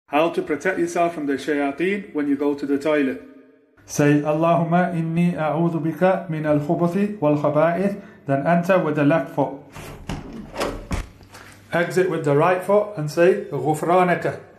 How to protect yourself from the shayateen when you go to the toilet. Say, Allahumma inni a'udhu bika min al-khubuthi wal-khaba'ith. Then enter with the left foot. Exit with the right foot and say, Ghufranaka.